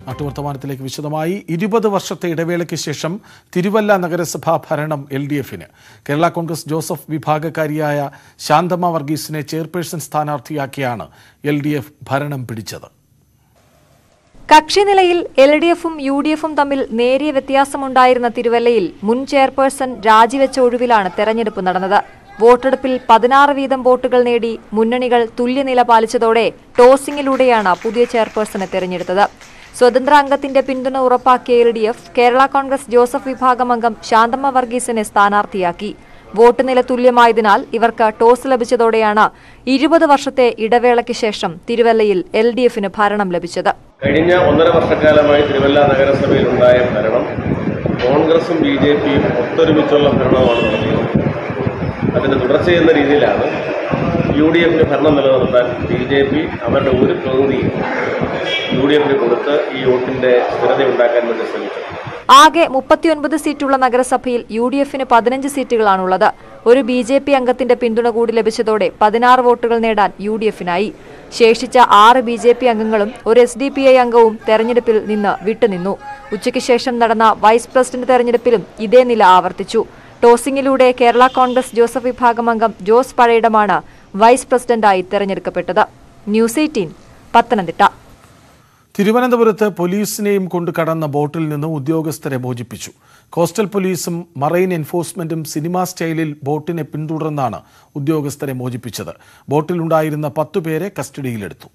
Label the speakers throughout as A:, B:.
A: നാട്ടു വർത്തമാനത്തിലേക്ക് വിശദമായി 20 വർഷത്തെ ഇടവേളയ്ക്ക് ശേഷം തിരുവല്ല നഗരസഭാ ഭരണം LDFന്. കേരള കോൺഗ്രസ് ജോസഫ് വിഭാഗക്കാരിയായ ശാന്തമ്മ വർഗീസിനെ ചെയർപേഴ്സൺ സ്ഥാനാർത്ഥിയാക്കിയാണ് LDF ഭരണം പിടിച്ചത്.
B: കക്ഷിനിലയിൽ LDFും UDFും തമ്മിൽ നേരിയ വ്യത്യാസമുണ്ടായിരുന്ന തിരുവല്ലയിൽ മുൻ ചെയർപേഴ്സൺ രാജിവെച്ച ഒഴിവിലാണ് തെരഞ്ഞെടുപ്പ് നടന്നത്. വോട്ടെടുപ്പിൽ 16 വീതം വോട്ടുകൾ നേടി മുന്നണികൾ തുല്യനില പാലിച്ചതോടെ ടോസിംഗിലൂടെയാണ് പുതിയ ചെയർപേഴ്സണെ തെരഞ്ഞെടുത്തത്. സ്വതന്ത്ര അംഗത്തിന്റെ പിന്തുണ ഉറപ്പാക്കിയ LDF കേരള കോൺഗ്രസ് ജോസഫ് വിഭാഗം അംഗം ശാന്തമ്മ വർഗീസിനെ സ്ഥാനാർത്ഥിയാക്കി. വോട്ട് നില തുല്യമായതിനാൽ ഇവർക്ക് ടോസ് ലഭിച്ചതോടെയാണ് 20 വർഷത്തെ ഇടവേളയ്ക്ക് ശേഷം തിരുവല്ലയിൽ LDFന് ഭരണം ലഭിച്ചത്.
C: കഴിഞ്ഞ 1.5 വർഷക്കാലമായി തിരുവല്ല നഗരസഭയിൽ ഉണ്ടായ ഭരണം കോൺഗ്രസും BJPയും ഒത്തൊരുമിച്ചുള്ള ഭരണമാണ് നടത്തിയത്. അതിന്റെ തുടർച്ചയെന്ന രീതിയിലാണ് UDFന് ഭരണം നിലനിർത്താൻ BJP അവരുടെ ഒരു പ്രതിനിധിയും UDFന് കൊടുത്ത് ഈ വോട്ടിന്റെ സ്ഥിരത ഉണ്ടാക്കാൻ വേണ്ടി ശ്രമിച്ചു.
B: ആകെ 39 സീറ്റുള്ള നഗരസഭയിൽ UDFന് 15 സീറ്റുകളാണുള്ളത്. ഒരു BJP അംഗത്തിന്റെ പിന്തുണ കൂടി ലഭിച്ചതോടെ 16 വോട്ടുകൾ നേടാൻ UDFനായി. ശേഷിച്ച 6 BJP അംഗങ്ങളും ഒരു SDPI അംഗവും തെരഞ്ഞെടുപ്പിൽ നിന്ന് വിട്ടുനിന്നു. ഉച്ചയ്ക്ക് ശേഷം നടന്ന വൈസ് പ്രസിഡന്റ് തെരഞ്ഞെടുപ്പിലും ഇതേ നില ആവർത്തിച്ചു. ടോസിംഗിലൂടെ കേരള കോൺഗ്രസ് ജോസഫ് വിഭാഗം അംഗം ജോസ് പഴയിടമാണ് വൈസ് പ്രസിഡന്റായി തെരഞ്ഞെടുക്കപ്പെട്ടത്. ന്യൂസ് 18 പത്തനംതിട്ട.
A: തിരുവനന്തപുരത്ത് പോലീസിനെയും കൊണ്ട് കടന്ന ബോട്ടിൽ നിന്ന് ഉദ്യോഗസ്ഥരെ മോചിപ്പിച്ചു. കോസ്റ്റൽ പോലീസും മറൈൻ എൻഫോഴ്സ്മെന്റും സിനിമാ സ്റ്റൈലിൽ ബോട്ടിനെ പിന്തുടർന്നാണ് ഉദ്യോഗസ്ഥരെ മോചിപ്പിച്ചത്. ബോട്ടിലുണ്ടായിരുന്ന 10 പേരെ കസ്റ്റഡിയിലെടുത്തു.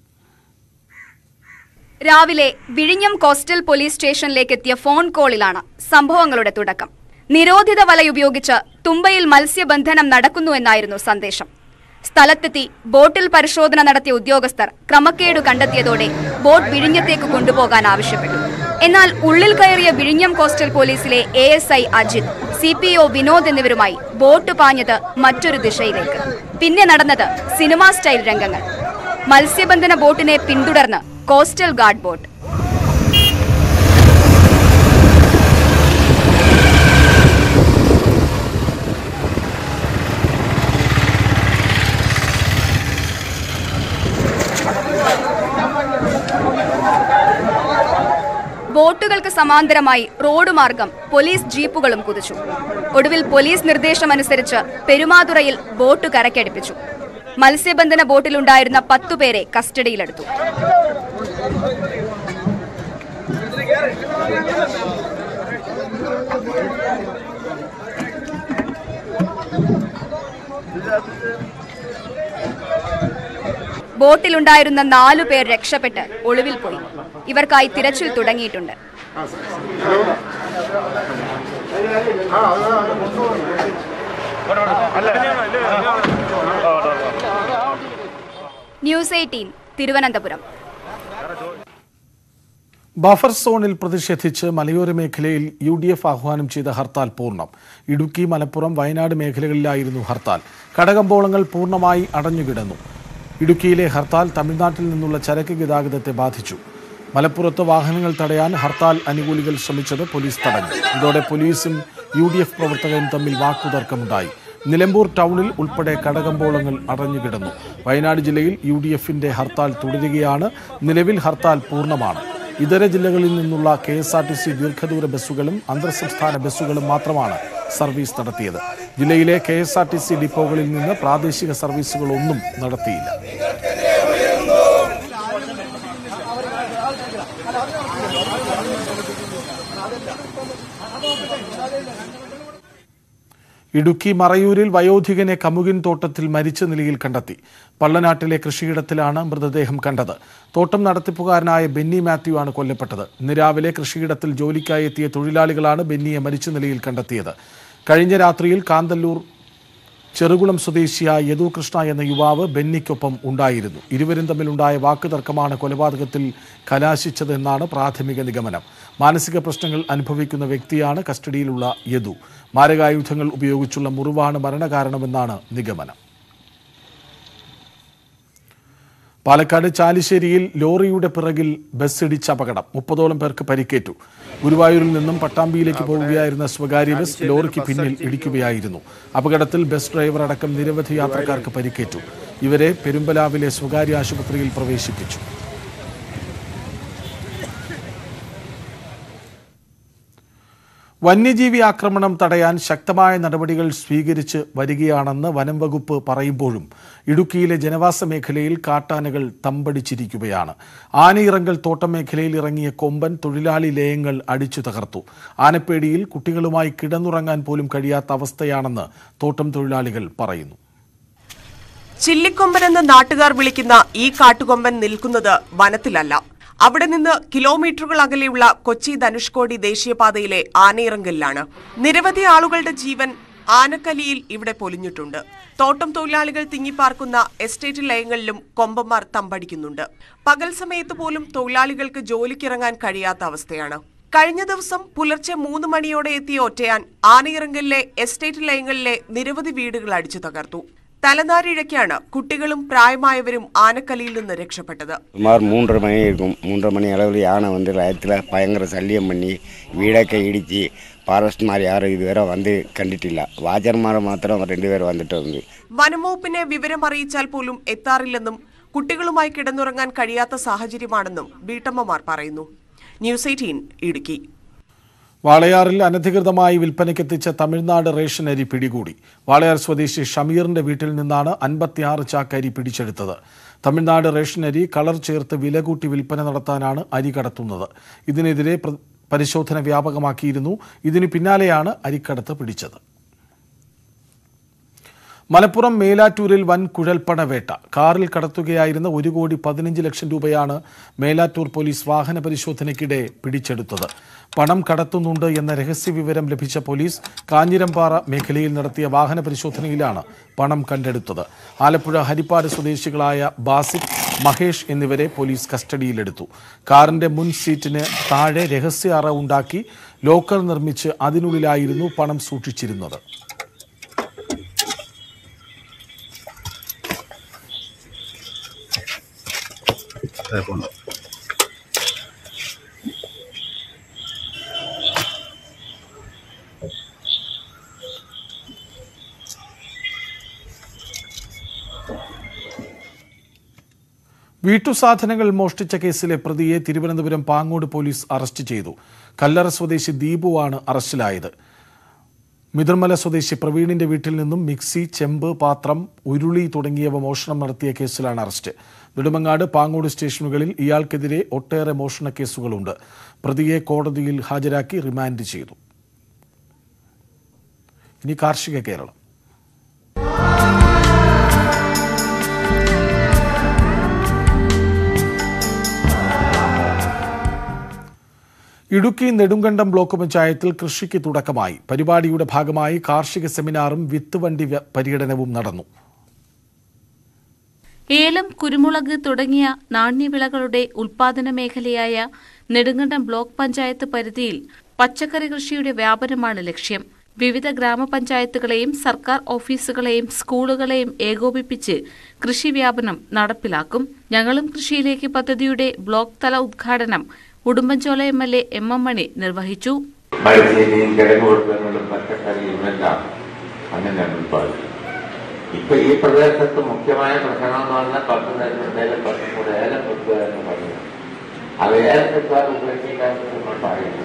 D: രാവിലെ വിഴിഞ്ഞം കോസ്റ്റൽ പോലീസ് സ്റ്റേഷനിലേക്കെത്തിയ ഫോൺ കോളിലാണ് സംഭവങ്ങളുടെ തുടക്കം. നിരോധിത വലയുപയോഗിച്ച് തുമ്പയിൽ മത്സ്യബന്ധനം നടക്കുന്നുവെന്നായിരുന്നു സന്ദേശം. സ്ഥലത്തെത്തി ബോട്ടിൽ പരിശോധന നടത്തിയ ഉദ്യോഗസ്ഥർ ക്രമക്കേടു കണ്ടെത്തിയതോടെ ബോട്ട് വിഴിഞ്ഞത്തേക്ക് കൊണ്ടുപോകാൻ ആവശ്യപ്പെട്ടു. എന്നാൽ ഉള്ളിൽ കയറിയ വിഴിഞ്ഞം കോസ്റ്റൽ പോലീസിലെ ASI അജിത്, CPO വിനോദ് എന്നിവരുമായി ബോട്ട് പാഞ്ഞത് മറ്റൊരു ദിശയിലേക്ക്. പിന്നെ നടന്നത് സിനിമാ സ്റ്റൈൽ രംഗങ്ങൾ. മത്സ്യബന്ധന ബോട്ടിനെ പിന്തുടർന്ന് കോസ്റ്റൽ ഗാർഡ് ബോട്ട്. ബോട്ടുകൾക്ക് സമാന്തരമായി റോഡ് മാർഗം പോലീസ് ജീപ്പുകളും കുതിച്ചു. ഒടുവിൽ പോലീസ് നിർദ്ദേശമനുസരിച്ച് പെരുമാതുറയിൽ ബോട്ട് കരക്കടുപ്പിച്ചു. മത്സ്യബന്ധന ബോട്ടിലുണ്ടായിരുന്ന 10 പേരെ കസ്റ്റഡിയിലെടുത്തു. ബോട്ടിലുണ്ടായിരുന്ന 4 പേർ രക്ഷപ്പെട്ട് ഒളിവിൽ പോയി. ഇവർക്കായി തിരച്ചിൽ തുടങ്ങിയിട്ടുണ്ട്. ന്യൂസ് 18 തിരുവനന്തപുരം.
A: ബഫർ സോണിൽ പ്രതിഷേധിച്ച് മലയോര മേഖലയിൽ UDF ആഹ്വാനം ചെയ്ത ഹർത്താൽ പൂർണ്ണം. ഇടുക്കി, മലപ്പുറം, വയനാട് മേഖലകളിലായിരുന്നു ഹർത്താൽ. കടകമ്പോളങ്ങൾ പൂർണ്ണമായി അടഞ്ഞുകിടന്നു. ഇടുക്കിയിലെ ഹർത്താൽ തമിഴ്നാട്ടിൽ നിന്നുള്ള ചരക്ക് ഗതാഗതത്തെ ബാധിച്ചു. മലപ്പുറത്ത് വാഹനങ്ങൾ തടയാൻ ഹർത്താൽ അനുകൂലികൾ ശ്രമിച്ചത് പോലീസ് തടഞ്ഞു. ഇതോടെ പോലീസും UDF പ്രവർത്തകരും തമ്മിൽ വാക്കുതർക്കമുണ്ടായി. നിലമ്പൂർ ടൗണിൽ ഉൾപ്പെടെ കടകമ്പോളങ്ങൾ അടഞ്ഞുകിടന്നു. വയനാട് ജില്ലയിൽ UDFന്റെ ഹർത്താൽ തുടരുകയാണ്. നിലവിൽ ഹർത്താൽ പൂർണ്ണമാണ്. ഇതര ജില്ലകളിൽ നിന്നുള്ള KSRTC ദീർഘദൂര ബസ്സുകളും അന്തർ സംസ്ഥാന ബസ്സുകളും മാത്രമാണ് സർവീസ് നടത്തിയത്. ജില്ലയിലെ KSRTC ഡിപ്പോകളിൽ നിന്ന് പ്രാദേശിക സർവീസുകളൊന്നും നടത്തിയില്ല. ഇടുക്കി മറയൂരിൽ വയോധികനെ കമുകിൻ തോട്ടത്തിൽ മരിച്ച നിലയിൽ കണ്ടെത്തി. പള്ളനാട്ടിലെ കൃഷിയിടത്തിലാണ് മൃതദേഹം കണ്ടത്. തോട്ടം നടത്തിപ്പുകാരനായ ബെന്നി മാത്യു ആണ് കൊല്ലപ്പെട്ടത്. ഇന്ന് രാവിലെ കൃഷിയിടത്തിൽ ജോലിക്കായി എത്തിയ തൊഴിലാളികളാണ് ബെന്നിയെ മരിച്ച നിലയിൽ കണ്ടെത്തിയത്. കഴിഞ്ഞ രാത്രിയിൽ കാന്തല്ലൂർ ചെറുകുളം സ്വദേശിയായ യദു കൃഷ്ണ എന്ന യുവാവ് ബെന്നിക്കൊപ്പം ഉണ്ടായിരുന്നു. ഇരുവരും തമ്മിലുണ്ടായ വാക്കുതർക്കമാണ് കൊലപാതകത്തിൽ കലാശിച്ചതെന്നാണ് പ്രാഥമിക നിഗമനം. മാനസിക പ്രശ്നങ്ങൾ അനുഭവിക്കുന്ന വ്യക്തിയാണ് കസ്റ്റഡിയിലുള്ള യദു. മാരകായുധങ്ങൾ ഉപയോഗിച്ചുള്ള മുറിവാണ് മരണകാരണമെന്നാണ് നിഗമനം. പാലക്കാട് ചാലിശ്ശേരിയിൽ ലോറിയുടെ പിറകിൽ ബസ്സിടിച്ച അപകടം. 30ഓളം പേർക്ക് പരിക്കേറ്റു. ഗുരുവായൂരിൽ നിന്നും പട്ടാമ്പിയിലേക്ക് പോവുകയായിരുന്ന സ്വകാര്യ ബസ് ലോറിക്ക് പിന്നിൽ ഇടിക്കുകയായിരുന്നു. അപകടത്തിൽ ബസ് ഡ്രൈവർ അടക്കം നിരവധി യാത്രക്കാർക്ക് പരിക്കേറ്റു. ഇവരെ പെരുമ്പലാവിലെ സ്വകാര്യ ആശുപത്രിയിൽ പ്രവേശിപ്പിച്ചു. വന്യജീവി ആക്രമണം തടയാൻ ശക്തമായ നടപടികൾ സ്വീകരിച്ച് വരികയാണെന്ന് വനം വകുപ്പ് പറയുമ്പോഴും ഇടുക്കിയിലെ ജനവാസ മേഖലയിൽ കാട്ടാനകൾ തമ്പടിച്ചിരിക്കുകയാണ്. ആനയിറങ്കൽ തോട്ടം മേഖലയിൽ ഇറങ്ങിയ കൊമ്പൻ തൊഴിലാളി ലയങ്ങൾ അടിച്ചു തകർത്തു. ആനപ്പേടിയിൽ കുട്ടികളുമായി കിടന്നുറങ്ങാൻ പോലും കഴിയാത്ത അവസ്ഥയാണെന്ന് തോട്ടം തൊഴിലാളികൾ പറയുന്നു.
E: ചില്ലിക്കൊമ്പനെന്ന് നാട്ടുകാർ വിളിക്കുന്ന ഈ കാട്ടുകൊമ്പൻ നിൽക്കുന്നത് വനത്തിലല്ല. അവിടെ നിന്ന് കിലോമീറ്ററുകൾ അകലെയുള്ള കൊച്ചി ധനുഷ്കോടി ദേശീയപാതയിലെ ആനയിറങ്കലിലാണ്. നിരവധി ആളുകളുടെ ജീവൻ ആനക്കലിയിൽ ഇവിടെ പൊലിഞ്ഞിട്ടുണ്ട്. തോട്ടം തൊഴിലാളികൾ തിങ്ങിപ്പാർക്കുന്ന എസ്റ്റേറ്റ് ലയങ്ങളിലും കൊമ്പന്മാർ തമ്പടിക്കുന്നുണ്ട്. പകൽ സമയത്ത് പോലും തൊഴിലാളികൾക്ക് ജോലിക്കിറങ്ങാൻ കഴിയാത്ത അവസ്ഥയാണ്. കഴിഞ്ഞ ദിവസം പുലർച്ചെ 3 മണിയോടെ എത്തിയ ഒറ്റയാൻ ആനയിറങ്കലിലെ എസ്റ്റേറ്റ് ലയങ്ങളിലെ നിരവധി വീടുകൾ അടിച്ചു തകർത്തു. തലനാരിഴയ്ക്കാണ് കുട്ടികളും പ്രായമായവരും ആനക്കലിയിൽ നിന്ന് രക്ഷപ്പെട്ടത്.
F: சுமார் 3:30 மணி இருக்கும். 3:30 மணி அளவில் யானை வந்து லயத்தில் பயங்கர சல்லியம் பண்ணி வீடൊക്കെ ഇടിച്ച് ഫോറസ്റ്റുമാർ யாரும் ഇതുവരെ വന്ന് കണ്ടിട്ടില്ല. വാച്ചർമാർ മാത്രം 2 പേർ വന്നിട്ടുണ്ട്.
E: വനംവകുപ്പിനെ വിവരം അറിയിച്ചാൽ പോലും എത്താറില്ലെന്നും കുട്ടികളുമായി കിടന്നുറങ്ങാൻ കഴിയാത്ത സാഹചര്യമാണെന്നും വീട്ടമ്മമാർ പറയുന്നു. ന്യൂസ് 18 ഇടുക്കി.
A: വാളയാറിൽ അനധികൃതമായി വിൽപ്പനയ്ക്കെത്തിച്ച തമിഴ്നാട് റേഷൻ അരി പിടികൂടി. വാളയാർ സ്വദേശി ഷമീറിന്റെ വീട്ടിൽ നിന്നാണ് 56 ചാക്ക് അരി പിടിച്ചെടുത്തത്. തമിഴ്നാട് റേഷൻ അരി കളർ ചേർത്ത് വില കൂട്ടി വിൽപ്പന നടത്താനാണ് അരി കടത്തുന്നത്. ഇതിനെതിരെ പരിശോധന വ്യാപകമാക്കിയിരുന്നു. ഇതിനു പിന്നാലെയാണ് അരിക്കടത്ത് പിടിച്ചത്. മലപ്പുറം മേലാറ്റൂരിൽ വൻ കുഴൽപ്പണവേട്ട. കാറിൽ കടത്തുകയായിരുന്ന 1,15 ലക്ഷം രൂപയാണ് മേലാറ്റൂർ പോലീസ് വാഹന പരിശോധനയ്ക്കിടെ പിടിച്ചെടുത്തത്. പണം കടത്തുന്നുണ്ട് എന്ന രഹസ്യ വിവരം ലഭിച്ച പോലീസ് കാഞ്ഞിരംപാറ മേഖലയിൽ നടത്തിയ വാഹന പരിശോധനയിലാണ് പണം കണ്ടെടുത്തത്. ആലപ്പുഴ ഹരിപ്പാട് സ്വദേശികളായ ബാസിക്, മഹേഷ് എന്നിവരെ പോലീസ് കസ്റ്റഡിയിലെടുത്തു. കാറിന്റെ മുൻ സീറ്റിന് താഴെ രഹസ്യ അറ ഉണ്ടാക്കി ലോക്കർ നിർമ്മിച്ച് അതിനുള്ളിലായിരുന്നു പണം സൂക്ഷിച്ചിരുന്നത്. വീട്ടുസാധനങ്ങൾ മോഷ്ടിച്ച കേസിലെ പ്രതിയെ തിരുവനന്തപുരം പാങ്ങോട് പോലീസ് അറസ്റ്റ് ചെയ്തു. കല്ലറ സ്വദേശി ദീപുവാണ് അറസ്റ്റിലായത്. മിതിർമല സ്വദേശി പ്രവീണിന്റെ വീട്ടിൽ നിന്നും മിക്സി, ചെമ്പ്, പാത്രം, ഉരുളി തുടങ്ങിയവ മോഷണം നടത്തിയ കേസിലാണ് അറസ്റ്റ്. നെടുമങ്ങാട്, പാങ്ങോട് സ്റ്റേഷനുകളിൽ ഇയാൾക്കെതിരെ ഒട്ടേറെ മോഷണ കേസുകളുണ്ട്. പ്രതിയെ കോടതിയിൽ ഹാജരാക്കി റിമാൻഡ് ചെയ്തു. ഇനി കാർഷിക കേരളം. ഇടുക്കി നെടുങ്കണ്ടം ബ്ലോക്ക് പഞ്ചായത്തിൽ കൃഷിക്ക് തുടക്കമായി. പരിപാടിയുടെ ഭാഗമായി കാർഷിക സെമിനാറും വിത്തുവണ്ടി പര്യടനവും നടന്നു.
G: ഏലം, കുരുമുളക് തുടങ്ങിയ നാണ്യവിളകളുടെ ഉൽപാദന മേഖലയായ നെടുങ്കണ്ടം ബ്ലോക്ക് പഞ്ചായത്ത് പരിധിയിൽ പച്ചക്കറി കൃഷിയുടെ വ്യാപനമാണ് ലക്ഷ്യം. വിവിധ ഗ്രാമപഞ്ചായത്തുകളെയും സർക്കാർ ഓഫീസുകളെയും സ്കൂളുകളെയും ഏകോപിപ്പിച്ച് കൃഷി വ്യാപനം നടപ്പിലാക്കും. ഞങ്ങളും കൃഷിയിലേക്ക് പദ്ധതിയുടെ ബ്ലോക്ക് തല ഉദ്ഘാടനം ഉടുമ്പൻചോല MLA MM മണി നിർവഹിച്ചു.
H: ഇപ്പൊ ഈ പ്രദേശത്ത് മുഖ്യമായ പ്രശ്നം എന്ന് പറഞ്ഞാൽ 10 നെല്ലുണ്ടെങ്കിൽ 10 കൂടെ ഏലം വെക്കുക എന്ന് പറഞ്ഞു. അത് ഏലം വെക്കാൻ ഉപയോഗിക്കാമെന്ന് പറയുന്നു.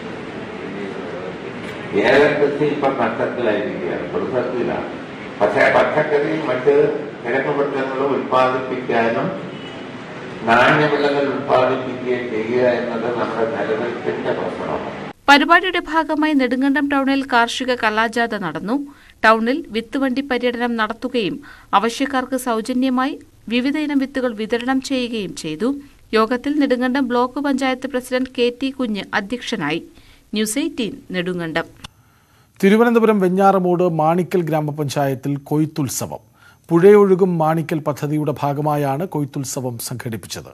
H: ഏലം കൃഷി ഇപ്പൊ നഷ്ടത്തിലായിരിക്കുകയാണ്, പ്രതിസന്ധിയിലാണ്. പക്ഷേ പച്ചക്കറി മറ്റ് കിഴക്കുമൃഗങ്ങളും ഉത്പാദിപ്പിക്കാനും നാണ്യവിളകൾ ഉത്പാദിപ്പിക്കുകയും ചെയ്യുക എന്നത് നമ്മുടെ നിലനിൽപ്പിന്റെ പ്രശ്നമാണ്.
G: പരിപാടിയുടെ ഭാഗമായി നെടുങ്കണ്ടം ടൗണിൽ കാർഷിക കലാജാഥ നടന്നു. ടൗണിൽ വിത്തുവണ്ടി പര്യടനം നടത്തുകയും ആവശ്യക്കാർക്ക് സൗജന്യമായി വിവിധയിനം വിത്തുകൾ വിതരണം ചെയ്യുകയും ചെയ്തു. യോഗത്തിൽ Nedumkandam block panchayat president KT Kunju അധ്യക്ഷനായി. ന്യൂസ് 18 നെടുങ്കണ്ടം.
A: തിരുവനന്തപുരം വെഞ്ഞാറമൂട് മാണിക്കൽ ഗ്രാമപഞ്ചായത്തിൽ കൊയ്ത്തുത്സവം. പുഴയൊഴുകും മാണിക്കൽ പദ്ധതിയുടെ ഭാഗമായാണ് കൊയ്ത്തുത്സവം സംഘടിപ്പിച്ചത്.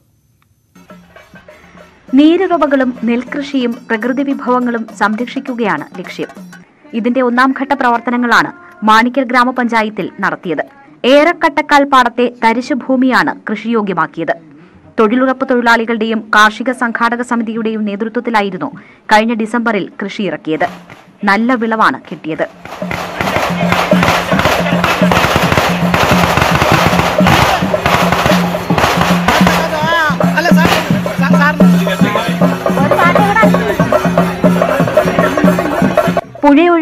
I: നീരുറവകളും നെൽകൃഷിയും പ്രകൃതി വിഭവങ്ങളും സംരക്ഷിക്കുകയാണ് ലക്ഷ്യം. ഇതിന്റെ 1ാം ഘട്ട പ്രവർത്തനങ്ങളാണ് മാണിക്കൽ ഗ്രാമപഞ്ചായത്തിൽ നടത്തിയത്. ഏറക്കട്ടക്കാൽ പാടത്തെ തരിശുഭൂമിയാണ് കൃഷിയോഗ്യമാക്കിയത്. തൊഴിലുറപ്പ് തൊഴിലാളികളുടെയും കാർഷിക സംഘാടക സമിതിയുടെയും നേതൃത്വത്തിലായിരുന്നു കഴിഞ്ഞ ഡിസംബറിൽ കൃഷിയിറക്കിയത്. നല്ല വിളവാണ് കിട്ടിയത്.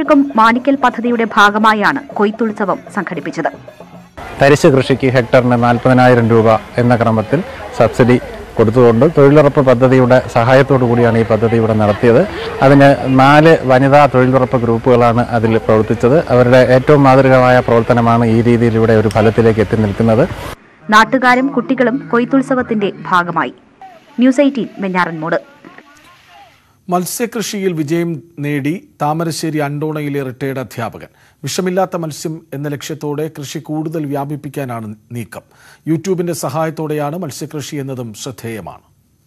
I: കർഷകർക്കും മാണിക്കൽ പദ്ധതിയുടെ ഭാഗമായാണ് കൊയ്ത്തുത്സവം സംഘടിപ്പിച്ചത്.
J: തരിശ് കൃഷിക്ക് ഹെക്ടറിന് 40,000 രൂപ എന്ന ക്രമത്തിൽ സബ്സിഡി കൊടുത്തുകൊണ്ട് തൊഴിലുറപ്പ് പദ്ധതിയുടെ സഹായത്തോടു കൂടിയാണ് ഈ പദ്ധതി ഇവിടെ നടത്തിയത്. അതിന് 4 വനിതാ തൊഴിലുറപ്പ് ഗ്രൂപ്പുകളാണ് അതിൽ പ്രവർത്തിച്ചത്. അവരുടെ ഏറ്റവും മാതൃകമായ പ്രവർത്തനമാണ് ഈ രീതിയിൽ ഇവിടെ ഒരു ഫലത്തിലേക്ക് എത്തി നിൽക്കുന്നത്.
I: നാട്ടുകാരും കുട്ടികളും കൊയ്ത്തുത്സവത്തിന്റെ ഭാഗമായി. ന്യൂസ് 18 വെഞ്ഞാറൻമൂട്.
A: മത്സ്യകൃഷിയിൽ വിജയം നേടി താമരശ്ശേരി അണ്ടോണയിലെ റിട്ടയർഡ് അധ്യാപകൻ. വിഷമില്ലാത്ത മത്സ്യം എന്ന ലക്ഷ്യത്തോടെ കൃഷി കൂടുതൽ വ്യാപിപ്പിക്കാനാണ് നീക്കം. യൂട്യൂബിന്റെ സഹായത്തോടെയാണ് മത്സ്യകൃഷി എന്നതും ശ്രദ്ധേയമാണ്.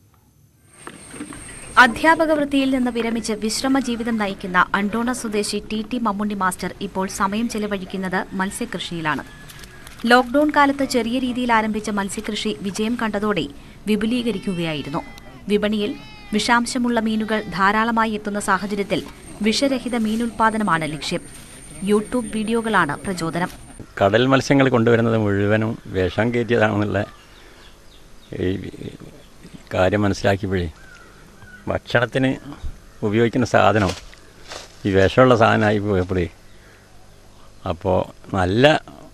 I: അധ്യാപക വൃത്തിയിൽ നിന്ന് വിരമിച്ച് വിശ്രമ ജീവിതം നയിക്കുന്ന അണ്ടോണ സ്വദേശി ടി മമ്മുണ്ണി മാസ്റ്റർ ഇപ്പോൾ സമയം ചെലവഴിക്കുന്നത് മത്സ്യകൃഷിയിലാണ്. ലോക്ഡൌൺ കാലത്ത് ചെറിയ രീതിയിൽ ആരംഭിച്ച മത്സ്യകൃഷി വിജയം കണ്ടതോടെ വിപുലീകരിക്കുകയായിരുന്നു. വിപണിയിൽ വിഷാംശമുള്ള മീനുകൾ ധാരാളമായി എത്തുന്ന സാഹചര്യത്തിൽ വിഷരഹിത മീനുൽപാദനമാണ് ലക്ഷ്യം. യൂട്യൂബ് വീഡിയോകളാണ് പ്രചോദനം.
K: കടൽ മത്സ്യങ്ങൾ കൊണ്ടുവരുന്നത് മുഴുവനും വിഷം കയറ്റിയതാണെന്നുള്ള കാര്യം മനസ്സിലാക്കിയപ്പോഴേ ഭക്ഷണത്തിന് ഉപയോഗിക്കുന്ന സാധനം ഈ വിഷമുള്ള സാധനമായി പോയപ്പോഴേ അപ്പോൾ നല്ല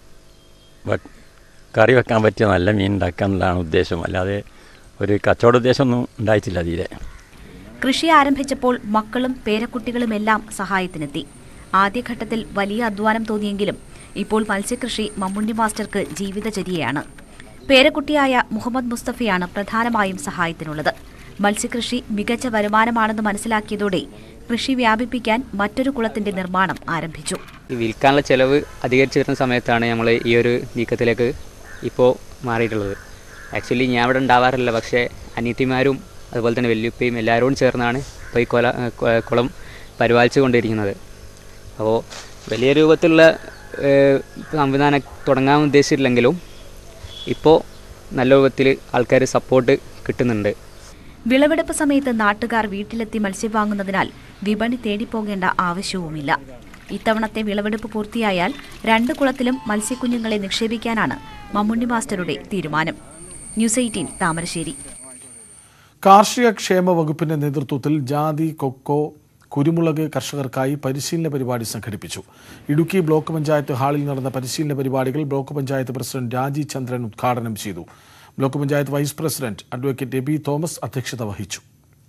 K: കറി വെക്കാൻ പറ്റിയ നല്ല മീൻ ഉണ്ടാക്കുക എന്നുള്ളതാണ് ഉദ്ദേശം. അല്ലാതെ ഒരു കച്ചവട ഉദ്ദേശമൊന്നും ഉണ്ടായിട്ടില്ല തീരെ.
I: കൃഷി ആരംഭിച്ചപ്പോൾ മക്കളും പേരക്കുട്ടികളുമെല്ലാം സഹായത്തിനെത്തി. ആദ്യഘട്ടത്തിൽ വലിയ അധ്വാനം തോന്നിയെങ്കിലും ഇപ്പോൾ മത്സ്യകൃഷി മമ്മുണ്ണി മാസ്റ്റർക്ക് ജീവിതചര്യയാണ്. പേരക്കുട്ടിയായ മുഹമ്മദ് മുസ്തഫയാണ് പ്രധാനമായും സഹായത്തിനുള്ളത്. മത്സ്യകൃഷി മികച്ച വരുമാനമാണെന്ന് മനസ്സിലാക്കിയതോടെ കൃഷി വ്യാപിപ്പിക്കാൻ മറ്റൊരു കുളത്തിന്റെ നിർമ്മാണം ആരംഭിച്ചു.
L: വിൽക്കാനുള്ള ചെലവ് അധികരിച്ചു വരുന്ന സമയത്താണ് നമ്മൾ ഈ ഒരു നീക്കത്തിലേക്ക് ഇപ്പോൾ മാറിയിട്ടുള്ളത്. ആക്ച്വലി ഞാൻ ഇവിടെ ഉണ്ടാവാറില്ല, പക്ഷേ അനിയത്തിമാരും അതുപോലെ തന്നെ വല്യുപ്പയും എല്ലാവരോടും ചേർന്നാണ് ഇപ്പോൾ ഈ കുളം പരിപാലിച്ചു കൊണ്ടിരിക്കുന്നത്. അപ്പോൾ വലിയ രൂപത്തിലുള്ള സംവിധാനം തുടങ്ങാൻ ഉദ്ദേശിച്ചിട്ടില്ലെങ്കിലും ഇപ്പോൾ നല്ല രൂപത്തിൽ ആൾക്കാർ സപ്പോർട്ട് കിട്ടുന്നുണ്ട്.
I: വിളവെടുപ്പ് സമയത്ത് നാട്ടുകാർ വീട്ടിലെത്തി മത്സ്യം വാങ്ങുന്നതിനാൽ വിപണി തേടിപ്പോകേണ്ട ആവശ്യവുമില്ല. ഇത്തവണത്തെ വിളവെടുപ്പ് പൂർത്തിയായാൽ 2 കുളത്തിലും മത്സ്യക്കുഞ്ഞുങ്ങളെ നിക്ഷേപിക്കാനാണ് മമ്മുണ്ണി മാസ്റ്ററുടെ തീരുമാനം. ന്യൂസ് 18 താമരശ്ശേരി.
A: കാർഷിക ക്ഷേമ വകുപ്പിന്റെ നേതൃത്വത്തിൽ ജാതി, കൊക്കോ, കുരുമുളക് കർഷകർക്കായി പരിശീലന പരിപാടി സംഘടിപ്പിച്ചു. ഇടുക്കി ബ്ലോക്ക് പഞ്ചായത്ത് ഹാളിൽ നടന്ന പരിശീലന പരിപാടികൾ ബ്ലോക്ക് പഞ്ചായത്ത് പ്രസിഡന്റ് രാജി ചന്ദ്രൻ ഉദ്ഘാടനം ചെയ്തു. Block panchayat vice president advocate Aby Thomas അധ്യക്ഷത വഹിച്ചു.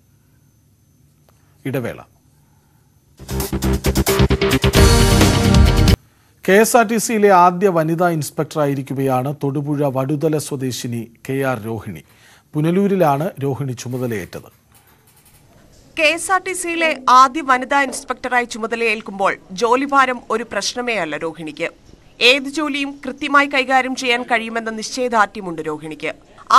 A: ഇടവേള. KSRTCയിലെ ആദ്യ വനിതാ ഇൻസ്പെക്ടറായിരിക്കുകയാണ് തൊടുപുഴ വടുതല സ്വദേശിനി KR രോഹിണി. പുനലൂരിലാണ് രോഹിണി ചുമതലയേറ്റത്.
E: KSRTCയിലെ ആദ്യ വനിതാ ഇൻസ്പെക്ടറായി ചുമതലയേൽക്കുമ്പോൾ ജോലിഭാരം ഒരു പ്രശ്നമേ അല്ല രോഹിണിക്ക്. ഏത് ജോലിയും കൃത്യമായി കൈകാര്യം ചെയ്യാൻ കഴിയുമെന്ന നിശ്ചയദാർഢ്യമുണ്ട് രോഹിണിക്ക്.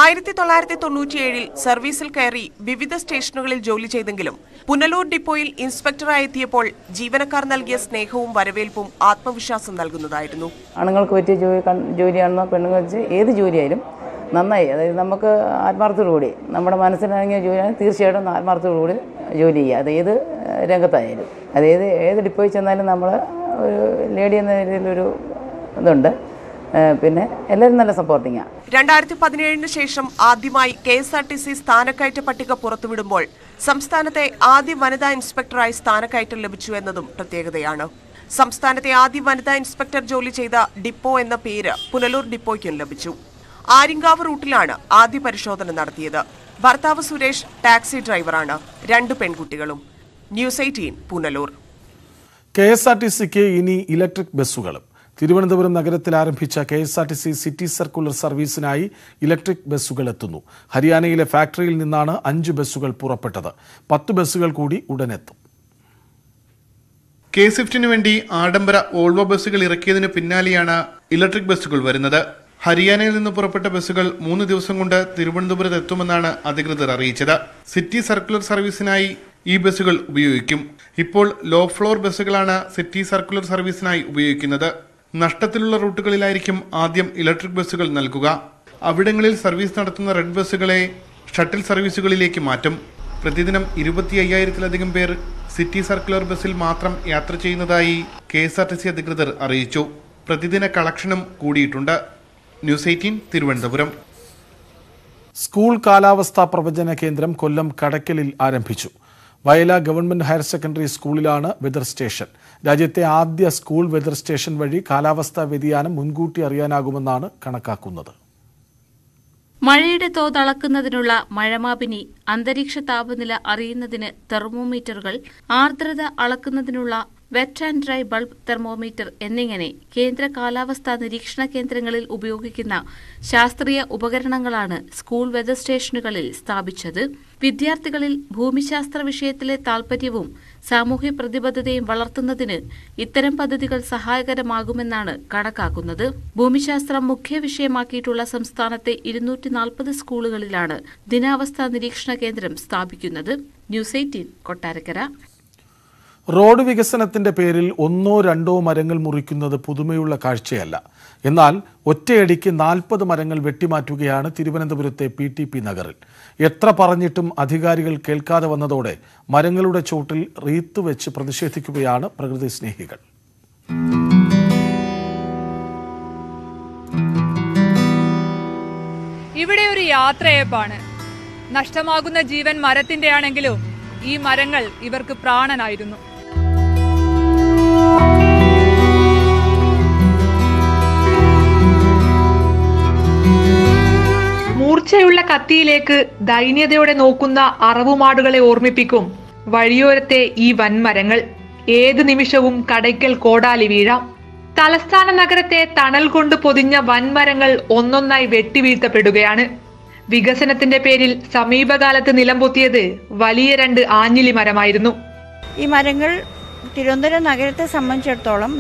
E: 1997 സർവീസിൽ കയറി വിവിധ സ്റ്റേഷനുകളിൽ ജോലി ചെയ്തെങ്കിലും പുനലൂർ ഡിപ്പോയിൽ ഇൻസ്പെക്ടറായി എത്തിയപ്പോൾ ജീവനക്കാർ നൽകിയ സ്നേഹവും വരവേൽപ്പും ആത്മവിശ്വാസം നൽകുന്നതായിരുന്നു.
M: ആണുങ്ങൾക്ക് പറ്റിയ ജോലിയാണെന്നോ പെണ്ണുങ്ങൾ വെച്ച് ഏത് ജോലിയായാലും നന്നായി, അതായത് നമുക്ക് ആത്മാർത്ഥത്തോടുകൂടി നമ്മുടെ മനസ്സിലിറങ്ങിയ ജോലിയാണ് തീർച്ചയായിട്ടും ആത്മാർത്ഥത്തോടുകൂടി ജോലി ചെയ്യുക. അത് ഏത് രംഗത്തായാലും, അതായത് ഏത് ഡിപ്പോയിൽ ചെന്നാലും നമ്മൾ ഒരു ലേഡി എന്ന രീതിയിലൊരു ഇതുണ്ട്. പിന്നെ എല്ലാവരും നല്ല സപ്പോർട്ടിങ്ങാണ്.
E: 2017 ശേഷം ആദ്യമായി KSRTC സ്ഥാനക്കയറ്റ പട്ടിക പുറത്തുവിടുമ്പോൾ സംസ്ഥാനത്തെ ആദ്യ വനിതാ ഇൻസ്പെക്ടറായി സ്ഥാനക്കയറ്റം ലഭിച്ചു എന്നതും പ്രത്യേകതയാണ്. സംസ്ഥാനത്തെ ആദ്യ വനിതാ ഇൻസ്പെക്ടർ ജോലി ചെയ്ത ഡിപ്പോ എന്ന പേര് പുനലൂർ ഡിപ്പോയ്ക്കും ലഭിച്ചു. ആര്യങ്കാവ് റൂട്ടിലാണ് ആദ്യ പരിശോധന നടത്തിയത്. ഭർത്താവ് സുരേഷ് ടാക്സി ഡ്രൈവറാണ്. 2 പെൺകുട്ടികളും. ന്യൂസ് 18 പുനലൂർ.
A: KSRTCക്ക് ഇനി ഇലക്ട്രിക് ബസ്സുകളും. തിരുവനന്തപുരം നഗരത്തിൽ ആരംഭിച്ച KSRTC സിറ്റി സർക്കുലർ സർവീസിനായി ഇലക്ട്രിക് ബസ്സുകൾ എത്തുന്നു. ഹരിയാനയിലെ ഫാക്ടറിയിൽ നിന്നാണ് 5 ബസ്സുകൾ പുറപ്പെട്ടത്. 10 ബസ്സുകൾ കൂടി ഉടനെത്തും.
N: K-Swiftന് വേണ്ടി ആഡംബര ഓൾവോ ബസ്സുകൾ ഇറക്കിയതിന് പിന്നാലെയാണ് ഇലക്ട്രിക് ബസ്സുകൾ വരുന്നത്. ഹരിയാനയിൽ നിന്ന് പുറപ്പെട്ട ബസ്സുകൾ 3 ദിവസം കൊണ്ട് തിരുവനന്തപുരത്ത് എത്തുമെന്നാണ് അധികൃതർ അറിയിച്ചത്. സിറ്റി സർക്കുലർ സർവീസിനായി ഈ ബസ്സുകൾ ഉപയോഗിക്കും. ഇപ്പോൾ ലോ ഫ്ലോർ ബസ്സുകളാണ് സിറ്റി സർക്കുലർ സർവീസിനായി ഉപയോഗിക്കുന്നത്. നഷ്ടത്തിലുള്ള റൂട്ടുകളിലായിരിക്കും ആദ്യം ഇലക്ട്രിക് ബസ്സുകൾ നൽകുക. അവിടങ്ങളിൽ സർവീസ് നടത്തുന്ന റെഡ് ബസ്സുകളെ ഷട്ടിൽ സർവീസുകളിലേക്ക് മാറ്റും. പ്രതിദിനം 25,000-ലധികം പേർ സിറ്റി സർക്കുലർ ബസ്സിൽ മാത്രം യാത്ര ചെയ്യുന്നതായി KSRTC അധികൃതർ അറിയിച്ചു. പ്രതിദിന കളക്ഷനും കൂടിയിട്ടുണ്ട്. ന്യൂസ് 18 തിരുവനന്തപുരം.
A: സ്കൂൾ കാലാവസ്ഥാ പ്രവചന കേന്ദ്രം കൊല്ലം കടയ്ക്കലിൽ ആരംഭിച്ചു. വയല ഗവൺമെന്റ് ഹയർ സെക്കൻഡറി സ്കൂളിലാണ് വെതർ സ്റ്റേഷൻ. രാജ്യത്തെ ആദ്യ സ്കൂൾ വെതർ സ്റ്റേഷൻ വഴി കാലാവസ്ഥാ വ്യതിയാനം മുൻകൂട്ടി അറിയാനാകുമെന്നാണ് കണക്കാക്കുന്നത്.
G: മഴയുടെ തോത് അളക്കുന്നതിനുള്ള മഴമാപിനി, അന്തരീക്ഷ താപനില അറിയുന്നതിന് തെർമോമീറ്ററുകൾ, ആർദ്രത അളക്കുന്നതിനുള്ള wet and dry bulb thermometer എന്നിങ്ങനെ കേന്ദ്ര കാലാവസ്ഥാ നിരീക്ഷണ കേന്ദ്രങ്ങളിൽ ഉപയോഗിക്കുന്ന ശാസ്ത്രീയ ഉപകരണങ്ങളാണ് സ്കൂൾ വെതർ സ്റ്റേഷനുകളിൽ സ്ഥാപിച്ചത്. വിദ്യാർത്ഥികളിൽ ഭൂമിശാസ്ത്ര വിഷയത്തിലെ താൽപര്യവും സാമൂഹ്യ പ്രതിബദ്ധതയും വളർത്തുന്നതിന് ഇത്തരം പദ്ധതികൾ സഹായകരമാകുമെന്നാണ് കണക്കാക്കുന്നത്. ഭൂമിശാസ്ത്രം മുഖ്യ വിഷയമാക്കിയിട്ടുള്ള സംസ്ഥാനത്തെ 240 സ്കൂളുകളിലാണ് ദിനാവസ്ഥാ നിരീക്ഷണ കേന്ദ്രം സ്ഥാപിക്കുന്നത്. ന്യൂസ് 18 കൊട്ടാരക്കര.
A: റോഡ് വികസനത്തിന്റെ പേരിൽ 1-2 മരങ്ങൾ മുറിക്കുന്നത് പുതുമയുള്ള കാഴ്ചയല്ല. എന്നാൽ ഒറ്റയടിക്ക് 40 മരങ്ങൾ വെട്ടിമാറ്റുകയാണ് തിരുവനന്തപുരത്തെ PTP നഗറിൽ. എത്ര പറഞ്ഞിട്ടും അധികാരികൾ കേൾക്കാതെ വന്നതോടെ മരങ്ങളുടെ ചോട്ടിൽ റീത്ത് വെച്ച് പ്രതിഷേധിക്കുകയാണ് പ്രകൃതി സ്നേഹികൾ.
O: ഇവിടെ ഒരു യാത്രയപ്പാണ്. നഷ്ടമാകുന്ന ജീവൻ മരത്തിന്റെ ആണെങ്കിലും ഈ മരങ്ങൾ ഇവർക്ക് പ്രാണനായിരുന്നു. മൂർച്ചയുള്ള കത്തിയിലേക്ക് ദൈന്യതയോടെ നോക്കുന്ന അറവുമാടുകളെ ഓർമ്മിപ്പിക്കും വഴിയോരത്തെ ഈ വൻമരങ്ങൾ. ഏതു നിമിഷവും കടയ്ക്കൽ കോടാലി വീഴാം. തലസ്ഥാന നഗരത്തെ തണൽ കൊണ്ട് പൊതിഞ്ഞ വൻമരങ്ങൾ ഒന്നൊന്നായി വെട്ടിവീഴ്ത്തപ്പെടുകയാണ്. വികസനത്തിന്റെ പേരിൽ സമീപകാലത്ത് നിലംപൊത്തിയത് വലിയ 2 ആഞ്ഞിലി മരമായിരുന്നു.
P: ഈ മരങ്ങൾ തിരുവനന്തപുരം നഗരത്തെ സംബന്ധിച്ചിടത്തോളം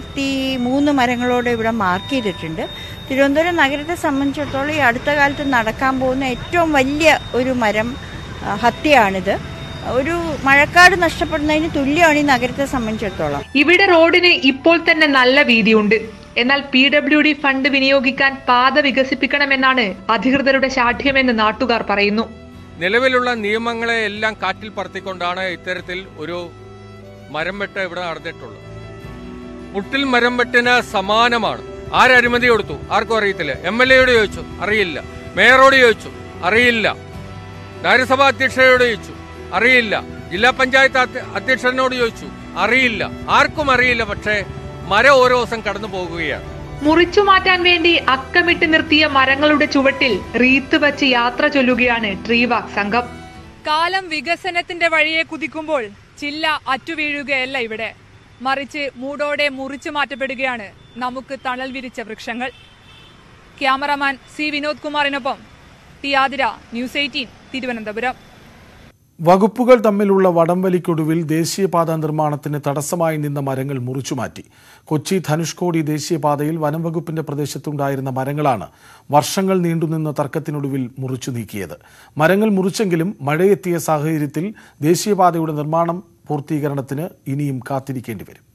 P: 43 മരങ്ങളോട് ഇവിടെ മാർക്ക് ചെയ്തിട്ടുണ്ട്. തിരുവനന്തപുരം നഗരത്തെ സംബന്ധിച്ചിടത്തോളം ഈ അടുത്ത കാലത്ത് നടക്കാൻ പോകുന്ന ഏറ്റവും വലിയ ഒരു മരം ഹത്യയാണിത്. ഒരു മഴക്കാട് നഷ്ടപ്പെടുന്നതിന് തുല്യമാണ് ഈ നഗരത്തെ സംബന്ധിച്ചിടത്തോളം.
O: ഇവിടെ റോഡിന് ഇപ്പോൾ തന്നെ നല്ല വീതിയുണ്ട്. എന്നാൽ PWD ഫണ്ട് വിനിയോഗിക്കാൻ പാത വികസിപ്പിക്കണമെന്നാണ് അധികൃതരുടെ ശാഠ്യമെന്ന് നാട്ടുകാർ പറയുന്നു.
Q: നിലവിലുള്ള നിയമങ്ങളെ എല്ലാം കാറ്റിൽ പറത്തിക്കൊണ്ടാണ് ഇത്തരത്തിൽ ഒരു മരം വെട്ട് ഇവിടെ നടന്നിട്ടുള്ളത്. മുട്ടിൽ മരം വെട്ടിന് സമാനമാണ്. ആരനുമതി കൊടുത്തു? ആർക്കും അറിയത്തില്ല. MLA-യോട് ചോദിച്ചു, അറിയില്ല. മേയറോട് ചോദിച്ചു, അറിയില്ല. നഗരസഭാ അധ്യക്ഷയോട് ചോദിച്ചു, അറിയില്ല. ജില്ലാ പഞ്ചായത്ത് അധ്യക്ഷനോട് ചോദിച്ചു, അറിയില്ല. ആർക്കും അറിയില്ല. പക്ഷേ മരം ഓരോ ദിവസം കടന്നു പോകുകയാണ്.
O: മുറിച്ചു മാറ്റാൻ വേണ്ടി അക്കമിട്ട് നിർത്തിയ മരങ്ങളുടെ ചുവട്ടിൽ റീത്ത് വച്ച് യാത്ര ചൊല്ലുകയാണ് ട്രീവാക്ക് സംഘം. കാലം വികസനത്തിന്റെ വഴിയെ കുതിക്കുമ്പോൾ ചില്ല അറ്റുവീഴുകയല്ല ഇവിടെ, മറിച്ച് മൂടോടെ മുറിച്ചു മാറ്റപ്പെടുകയാണ് നമുക്ക് തണൽ വിരിച്ച വൃക്ഷങ്ങൾ. Cameraman C. വിനോദ് കുമാറിനൊപ്പം ടി. ആതിര, ന്യൂസ് 18 തിരുവനന്തപുരം.
A: വകുപ്പുകൾ തമ്മിലുള്ള വടംവലിക്കൊടുവിൽ ദേശീയപാത നിർമ്മാണത്തിന് തടസ്സമായി നിന്ന മരങ്ങൾ മുറിച്ചുമാറ്റി. കൊച്ചി ധനുഷ്കോടി ദേശീയപാതയിൽ വനം വകുപ്പിന്റെ പ്രദേശത്തുണ്ടായിരുന്ന മരങ്ങളാണ് വർഷങ്ങൾ നീണ്ടുനിന്ന തർക്കത്തിനൊടുവിൽ മുറിച്ചു നീക്കിയത്. മരങ്ങൾ മുറിച്ചെങ്കിലും മഴയെത്തിയ സാഹചര്യത്തിൽ ദേശീയപാതയുടെ നിർമ്മാണം പൂർത്തീകരണത്തിന് ഇനിയും കാത്തിരിക്കേണ്ടി വരും.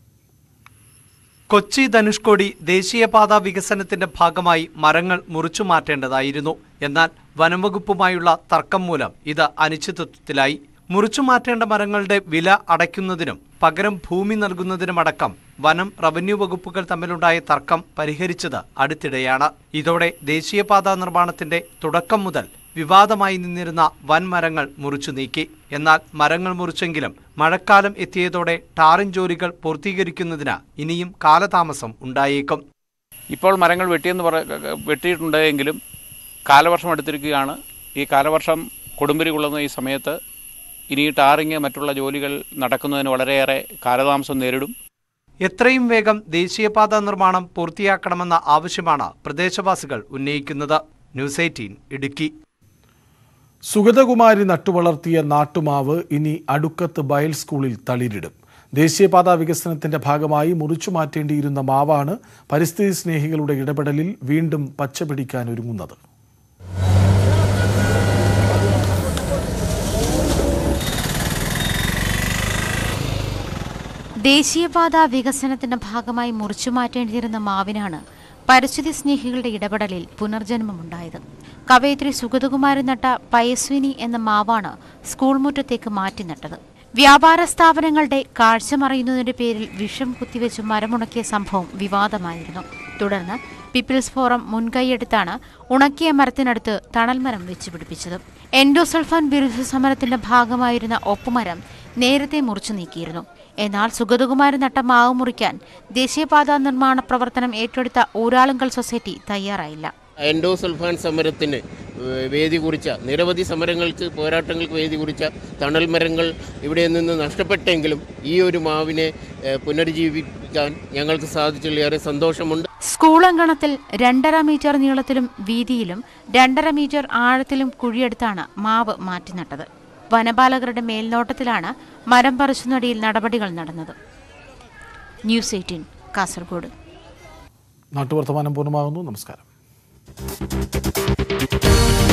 R: കൊച്ചി ധനുഷ്കോടി ദേശീയപാത വികസനത്തിന്റെ ഭാഗമായി മരങ്ങൾ മുറിച്ചു മാറ്റേണ്ടതായിരുന്നു. എന്നാൽ വനംവകുപ്പുമായുള്ള തർക്കം മൂലം ഇത് അനിശ്ചിതത്വത്തിലായി. മുറിച്ചു മാറ്റേണ്ട മരങ്ങളുടെ വില അടയ്ക്കുന്നതിനും പകരം ഭൂമി നൽകുന്നതിനുമടക്കം വനം, റവന്യൂ വകുപ്പുകൾ തമ്മിലുണ്ടായ തർക്കം പരിഹരിച്ചത് അടുത്തിടെയാണ്. ഇതോടെ ദേശീയപാത നിർമ്മാണത്തിന്റെ തുടക്കം മുതൽ വിവാദമായി നിന്നിരുന്ന വൻമരങ്ങൾ മുറിച്ചു നീക്കി. എന്നാൽ മരങ്ങൾ മുറിച്ചെങ്കിലും മഴക്കാലം എത്തിയതോടെ ടാറിംഗ് ജോലികൾ പൂർത്തീകരിക്കുന്നതിന് ഇനിയും കാലതാമസം ഉണ്ടായേക്കും.
S: ഇപ്പോൾ മരങ്ങൾ വെട്ടിയിട്ടുണ്ടെങ്കിലും കാലവർഷം എടുത്തിരിക്കുകയാണ്. ഈ കാലവർഷം കൊടുമ്പിരി കൊള്ളുന്ന ഈ സമയത്ത് ഇനി ടാറിംഗ് മറ്റുള്ള ജോലികൾ നടക്കുന്നതിന് വളരെയേറെ കാലതാമസം നേരിടും.
R: എത്രയും വേഗം ദേശീയപാത നിർമ്മാണം പൂർത്തിയാക്കണമെന്ന ആവശ്യമാണ് പ്രദേശവാസികൾ ഉന്നയിക്കുന്നത്. ന്യൂസ് 18 ഇടുക്കി.
A: സുഗതകുമാരി നട്ടുവളർത്തിയ നാട്ടുമാവ് ഇനി അടുക്കത്ത് ബയൽ സ്കൂളിൽ തളിരിടും. ദേശീയപാത വികസനത്തിന്റെ ഭാഗമായി മുറിച്ചു മാറ്റേണ്ടിയിരുന്ന മാവാണ് പരിസ്ഥിതി സ്നേഹികളുടെ ഇടപെടലിൽ വീണ്ടും പച്ചപിടിക്കാൻ ഒരുങ്ങുന്നത്.
I: ദേശീയപാത വികസനത്തിന്റെ ഭാഗമായി മുറിച്ചു മാറ്റേണ്ടിയിരുന്ന മാവിനാണ് പരിസ്ഥിതി സ്നേഹികളുടെ ഇടപെടലിൽ പുനർജന്മമുണ്ടായത്. കവയിത്രി സുഗതകുമാരി നട്ട പയസ്വിനി എന്ന മാവാണ് സ്കൂൾ മുറ്റത്തേക്ക് മാറ്റി നട്ടത്. വ്യാപാര സ്ഥാപനങ്ങളുടെ കാഴ്ച മറയുന്നതിന്റെ പേരിൽ വിഷം കുത്തിവെച്ച് മരമുണക്കിയ സംഭവം വിവാദമായിരുന്നു. തുടർന്ന് പീപ്പിൾസ് ഫോറം മുൻകൈയെടുത്താണ് ഉണക്കിയ മരത്തിനടുത്ത് തണൽമരം വെച്ചുപിടിപ്പിച്ചത്. എൻഡോസൾഫാൻ വിരുദ്ധ സമരത്തിന്റെ ഭാഗമായിരുന്ന ഒപ്പുമരം നേരത്തെ മുറിച്ചു നീക്കിയിരുന്നു. എന്നാൽ സുഗതകുമാരൻ നട്ട മാവ് മുറിക്കാൻ ദേശീയപാതാ നിർമ്മാണ പ്രവർത്തനം ഏറ്റെടുത്ത ഊരാളുങ്കൽ സൊസൈറ്റി തയ്യാറായില്ല.
T: എൻഡോസൾഫാൻ സമരത്തിന് വേദി കുറിച്ച, നിരവധി സമരങ്ങൾക്ക് പോരാട്ടങ്ങൾക്ക് വേദി കുറിച്ച തണൽ മരങ്ങൾ ഇവിടെ നിന്ന് നഷ്ടപ്പെട്ടെങ്കിലും ഈ ഒരു മാവിനെ പുനരുജ്ജീവിപ്പിക്കാൻ ഞങ്ങൾക്ക് സാധിച്ചതിൽ ഏറെ സന്തോഷമുണ്ട്.
I: സ്കൂൾ അങ്കണത്തിൽ 2.5 മീറ്റർ നീളത്തിലും വീതിയിലും 2.5 മീറ്റർ ആഴത്തിലും കുഴിയെടുത്താണ് മാവ് മാറ്റിനട്ടത്. വനപാലകരുടെ മേൽനോട്ടത്തിലാണ് മരം പറിച്ചുനടിയിൽ നടപടികൾ നടന്നത്. ന്യൂസ് 18 കാസർഗോഡ്.
A: നാട്ടുവർത്തമാനം പൂർണ്ണമാകുന്നു. നമസ്കാരം.